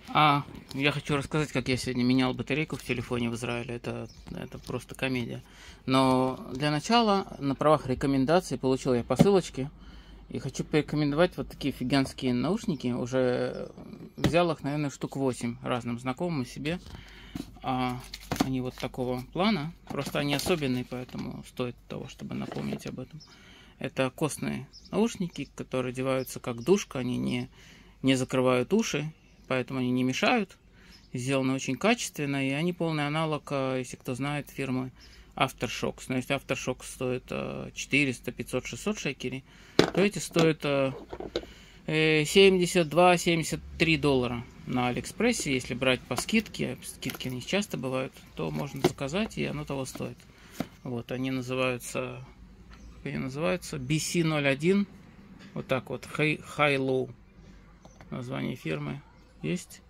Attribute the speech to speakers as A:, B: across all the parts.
A: Я хочу рассказать, как я сегодня менял батарейку в телефоне в Израиле. Это просто комедия. Но для начала, на правах рекомендаций, получил я посылочки. И хочу порекомендовать вот такие офигенские наушники. Уже взял их, наверное, штук 8 разным знакомым и себе. Они вот такого плана. Просто они особенные, поэтому стоит того, чтобы напомнить об этом. Это костные наушники, которые одеваются как душка. Они не закрывают уши, поэтому они не мешают. Сделаны очень качественно, и они полный аналог, если кто знает, фирмы Aftershokz. Но если Aftershokz стоит 400, 500, 600 шекелей, то эти стоят 72-73 доллара на Алиэкспрессе. Если брать по скидке, скидки не часто бывают, то можно заказать, и оно того стоит. Вот, они называются BC01. Вот так вот, High-Low. Название фирмы есть.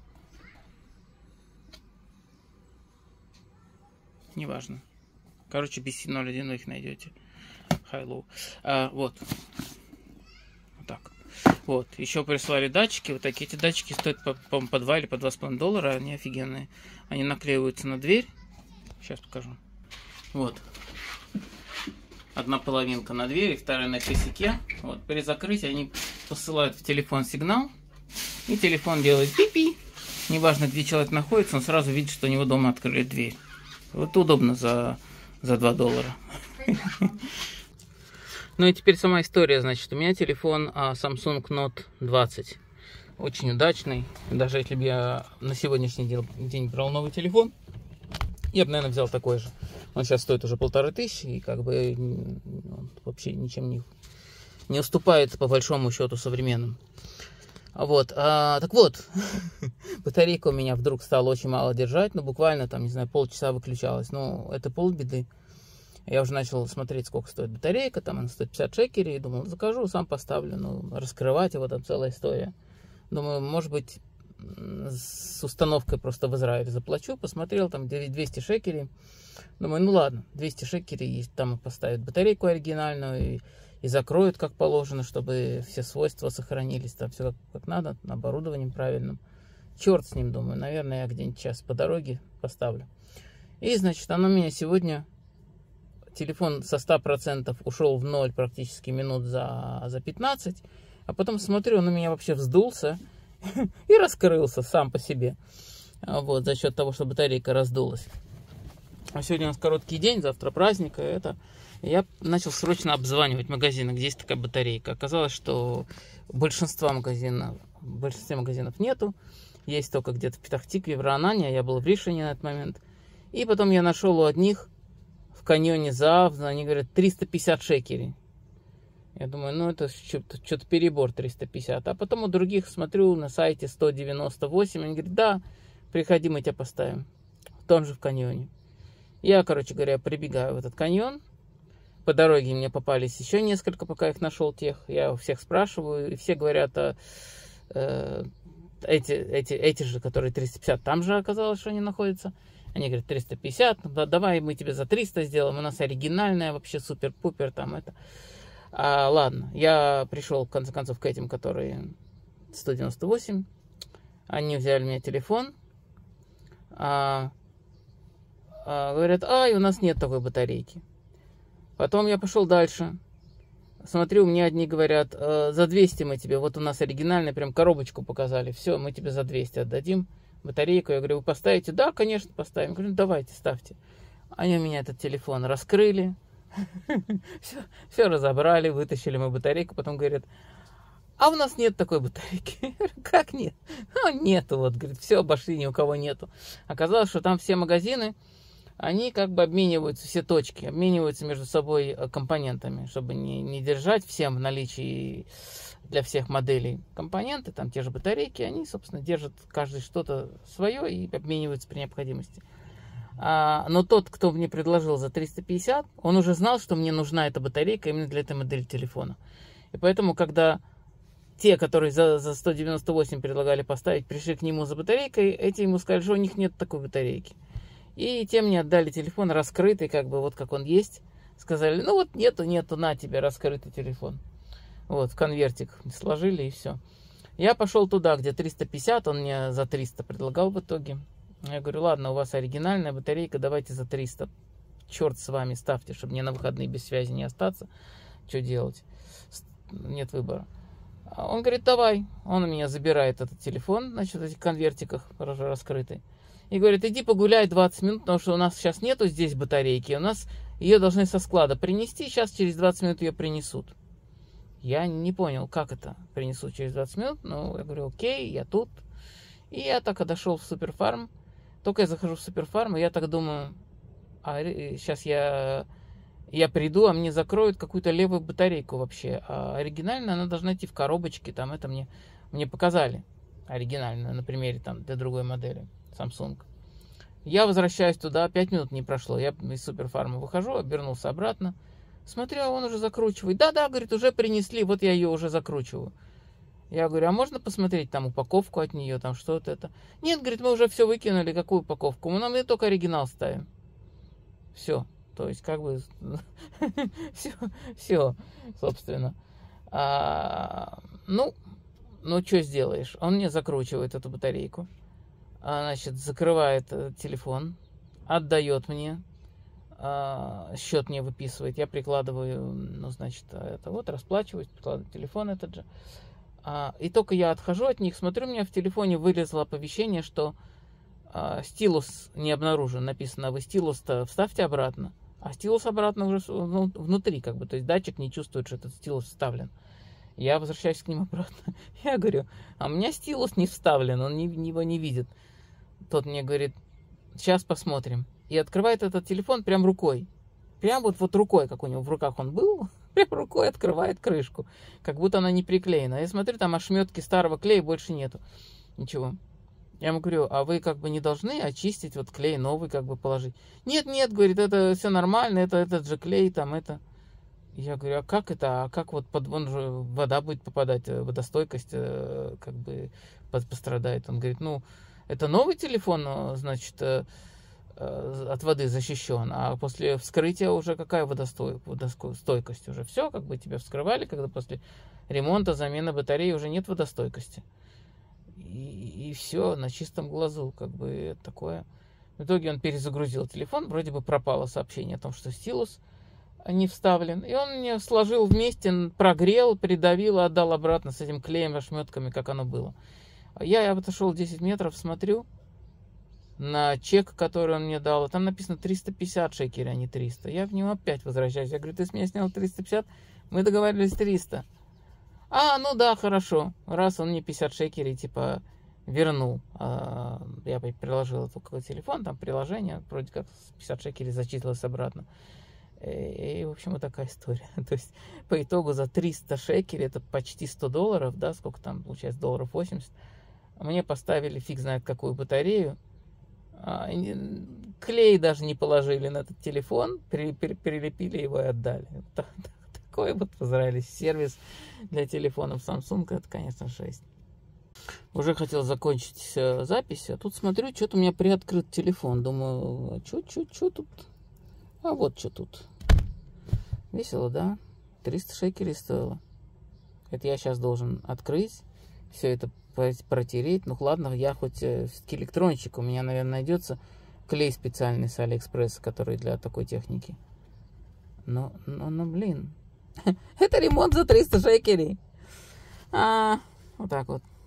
A: Неважно. Короче, BC01 вы их найдете. High-Low. Вот так. Вот. Еще прислали датчики. Вот такие. Эти датчики стоят по 2 или по 2,5 доллара. Они офигенные. Они наклеиваются на дверь. Сейчас покажу. Вот. Одна половинка на двери, вторая на косяке. Вот. При закрытии они посылают в телефон сигнал. И телефон делает пи-пи. Неважно, где человек находится, он сразу видит, что у него дома открыли дверь. Вот удобно за 2 доллара. Ну и теперь сама история. Значит, у меня телефон Samsung Note 20. Очень удачный. Даже если бы я на сегодняшний день брал новый телефон, я бы, наверное, взял такой же. Он сейчас стоит уже 1500, и как бы он вообще ничем не уступает по большому счету современным. Вот, так вот, батарейка у меня вдруг стала очень мало держать, ну, буквально там, не знаю, полчаса выключалась. Ну, это полбеды. Я уже начал смотреть, сколько стоит батарейка, там она стоит 50 шекелей, и думал, закажу, сам поставлю, ну, раскрывать его, там целая история. Думаю, может быть, с установкой просто в Израиле заплачу, посмотрел, там 200 шекелей. Думаю, ну ладно, 200 шекелей, и там поставят батарейку оригинальную, и закроют как положено, чтобы все свойства сохранились, там все как надо, оборудованием правильным. Черт с ним, думаю, наверное, я где-нибудь сейчас по дороге поставлю. И, значит, оно у меня сегодня, телефон со 100% ушел в ноль практически минут за 15, а потом смотрю, он у меня вообще вздулся и раскрылся сам по себе. Вот, за счет того, что батарейка раздулась. А сегодня у нас короткий день, завтра праздник, и я начал срочно обзванивать магазины, где есть такая батарейка. Оказалось, что в большинстве магазинов нету. Есть только где-то в Петах-Тикве, в Раанане, а я был в Ришоне на этот момент. И потом я нашел у одних в каньоне Заав, они говорят, 350 шекелей. Я думаю, ну это что-то перебор 350. А потом у других смотрю на сайте 198, они говорят, да, приходи, мы тебя поставим. В том же в каньоне. Я, короче говоря, прибегаю в этот каньон. По дороге мне попались еще несколько, пока их нашел тех. Я у всех спрашиваю, и все говорят, эти же, которые 350, там же оказалось, что они находятся. Они говорят, 350, ну, давай мы тебе за 300 сделаем, у нас оригинальная, вообще супер-пупер, там это. Ладно, я пришел, в конце концов, к этим, которые 198. Они взяли у меня телефон. Говорят, у нас нет такой батарейки. Потом я пошел дальше. Смотрю, мне одни говорят, за 200 мы тебе, вот у нас оригинальная, прям коробочку показали. Все, мы тебе за 200 отдадим батарейку. Я говорю, вы поставите? Да, конечно, поставим. Я говорю, давайте, ставьте. Они у меня этот телефон раскрыли. Все разобрали, вытащили мы батарейку. Потом говорят, а у нас нет такой батарейки. Я говорю, как нет? Нету, вот, говорит, все обошли, ни у кого нету. Оказалось, что там все магазины, они как бы обмениваются, все точки, обмениваются между собой компонентами, чтобы не держать всем в наличии для всех моделей компоненты, там те же батарейки, они, собственно, держат каждый что-то свое и обмениваются при необходимости. Но тот, кто мне предложил за 350, он уже знал, что мне нужна эта батарейка именно для этой модели телефона. И поэтому, когда те, которые за 198 предлагали поставить, пришли к нему за батарейкой, эти ему сказали, что у них нет такой батарейки. И тем мне отдали телефон раскрытый, как бы вот как он есть. Сказали, ну вот нету, на тебе раскрытый телефон. Вот, в конвертик сложили и все. Я пошел туда, где 350, он мне за 300 предлагал в итоге. Я говорю, ладно, у вас оригинальная батарейка, давайте за 300. Черт с вами, ставьте, чтобы мне на выходные без связи не остаться. Что делать? Нет выбора. Он говорит, давай. Он у меня забирает этот телефон, значит, в этих конвертиках раскрытый. И говорит, иди погуляй 20 минут, потому что у нас сейчас нету здесь батарейки. У нас ее должны со склада принести, сейчас через 20 минут ее принесут. Я не понял, как это принесут через 20 минут. Ну, я говорю, окей, я тут. И я так и дошел в Суперфарм. Только я захожу в Суперфарм, и я так думаю, сейчас я приду, а мне закроют какую-то левую батарейку вообще. А оригинально она должна идти в коробочке. Там это мне показали. Оригинально, на примере там для другой модели Samsung. Я возвращаюсь туда, 5 минут не прошло. Я из Суперфарма выхожу, обернулся обратно. Смотрю, а он уже закручивает. Да, говорит, уже принесли, вот я ее уже закручиваю. Я говорю, а можно посмотреть там упаковку от нее, там что-то это? Нет, говорит, мы уже все выкинули, какую упаковку? Мы только оригинал ставим. Все, то есть как бы все, собственно. Ну, что сделаешь? Он мне закручивает эту батарейку. Значит, закрывает телефон, отдает мне. Счет мне выписывает, я прикладываю, ну, значит, это вот, расплачиваюсь, прикладываю телефон этот же. И только я отхожу от них, смотрю, у меня в телефоне вылезло оповещение, что стилус не обнаружен. Написано, вы стилус-то вставьте обратно. А стилус обратно уже внутри, как бы, то есть датчик не чувствует, что этот стилус вставлен. Я возвращаюсь к ним обратно. Я говорю, а у меня стилус не вставлен, он его не видит. Тот мне говорит, сейчас посмотрим. И открывает этот телефон прям рукой. Прям вот рукой, как у него в руках он был, прям рукой открывает крышку. Как будто она не приклеена. Я смотрю, там ошметки старого клея больше нету. Ничего. Я ему говорю, а вы как бы не должны очистить вот клей новый, как бы положить? Нет, говорит, это все нормально, это этот же клей, там это. Я говорю, а как это? А как вот вон же вода будет попадать, водостойкость как бы пострадает? Он говорит, ну, это новый телефон, значит, от воды защищен, а после вскрытия уже какая водостойкость? Уже все, как бы тебя вскрывали, когда после ремонта, замены батареи уже нет водостойкости. И все на чистом глазу, как бы такое. В итоге он перезагрузил телефон, вроде бы пропало сообщение о том, что стилус не вставлен. И он мне сложил вместе, прогрел, придавил, отдал обратно с этим клеем, ошметками, как оно было. Я отошел 10 метров, смотрю на чек, который он мне дал. Там написано 350 шекелей, а не 300. Я в него опять возвращаюсь. Я говорю, ты с меня снял 350? Мы договаривались 300. Ну да, хорошо. Раз он мне 50 шекелей, типа, вернул. Я приложил только телефон, там приложение, вроде как 50 шекелей зачислилось обратно. И, в общем, вот такая история. То есть, по итогу за 300 шекелей, это почти $100, да, сколько там, получается, долларов 80, мне поставили фиг знает какую батарею. Клей даже не положили на этот телефон, прилепили его и отдали. Такой вот в Израиле сервис для телефонов Samsung, это, конечно, жесть. Уже хотел закончить запись, а тут смотрю, что-то у меня приоткрыт телефон. Думаю, что тут? А вот что тут. Весело, да? 300 шекелей стоило. Это я сейчас должен открыть, все это протереть. Ну ладно, я хоть все-таки электронщик. У меня, наверное, найдется клей специальный с Алиэкспресса, который для такой техники. Но блин. Это ремонт за 300 шекелей. Вот так вот.